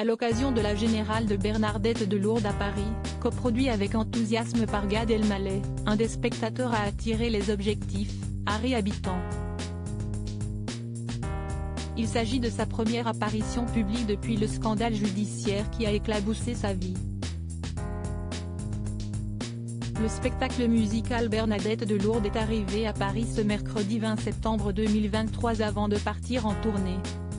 à l'occasion de la Générale de Bernadette de Lourdes à Paris, coproduit avec enthousiasme par Gad Elmaleh, un des spectateurs a attiré les objectifs, Harry Habitant. Il s'agit de sa première apparition publique depuis le scandale judiciaire qui a éclaboussé sa vie. Le spectacle musical Bernadette de Lourdes est arrivé à Paris ce mercredi 20 septembre 2023 avant de partir en tournée.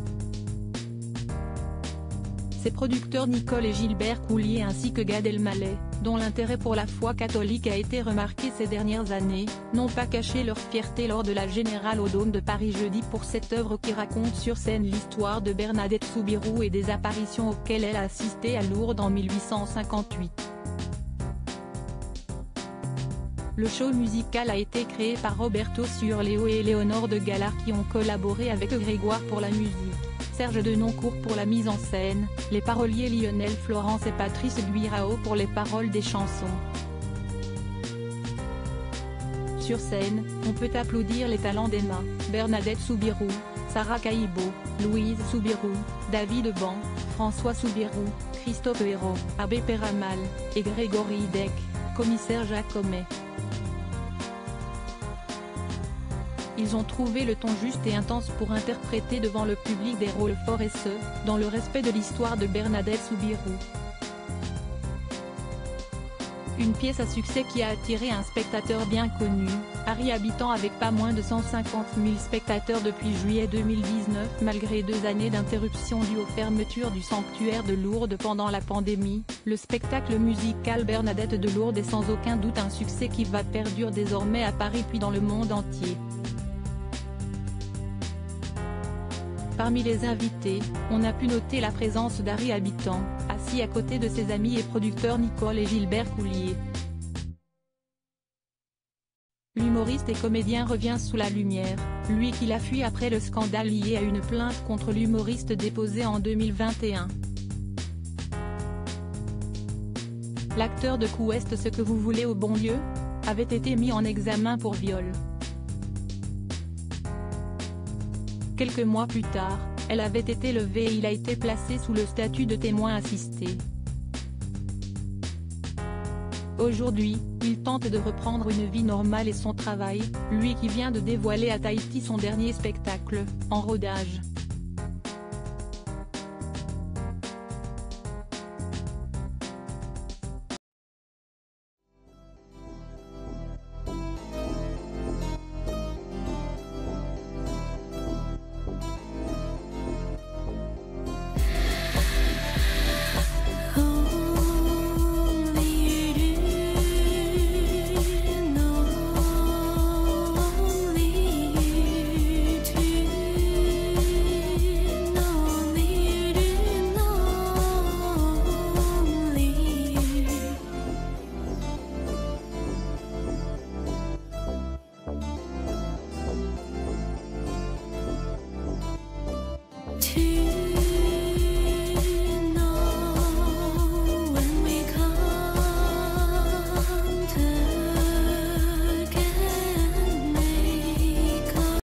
Ses producteurs Nicole et Gilbert Coulier ainsi que Gad Elmaleh, dont l'intérêt pour la foi catholique a été remarqué ces dernières années, n'ont pas caché leur fierté lors de la Générale au Dôme de Paris jeudi pour cette œuvre qui raconte sur scène l'histoire de Bernadette Soubirous et des apparitions auxquelles elle a assisté à Lourdes en 1858. Le show musical a été créé par Roberto Surleo et Léonore de Galard qui ont collaboré avec Grégoire pour la musique, Serge Denoncourt pour la mise en scène, les paroliers Lionel Florence et Patrice Guirao pour les paroles des chansons. Sur scène, on peut applaudir les talents d'Emma, Bernadette Soubirous, Sarah Caïbo, Louise Soubirous, David Ban, François Soubirous, Christophe Hérault, Abbé Péramal, et Grégory Hidek, commissaire Jacomet. Ils ont trouvé le ton juste et intense pour interpréter devant le public des rôles forts et ce, dans le respect de l'histoire de Bernadette Soubirous. Une pièce à succès qui a attiré un spectateur bien connu, Harry Habitant avec pas moins de 150 000 spectateurs depuis juillet 2019 malgré 2 années d'interruption dues aux fermetures du sanctuaire de Lourdes pendant la pandémie. Le spectacle musical Bernadette de Lourdes est sans aucun doute un succès qui va perdurer désormais à Paris puis dans le monde entier. Parmi les invités, on a pu noter la présence d'Harry Habitant, assis à côté de ses amis et producteurs Nicole et Gilbert Coulier. L'humoriste et comédien revient sous la lumière, lui qui l'a fui après le scandale lié à une plainte contre l'humoriste déposée en 2021. L'acteur de Quest Ce que vous voulez au bon Dieu avait été mis en examen pour viol. Quelques mois plus tard, elle avait été levée et il a été placé sous le statut de témoin assisté. Aujourd'hui, il tente de reprendre une vie normale et son travail, lui qui vient de dévoiler à Tahiti son dernier spectacle, en rodage.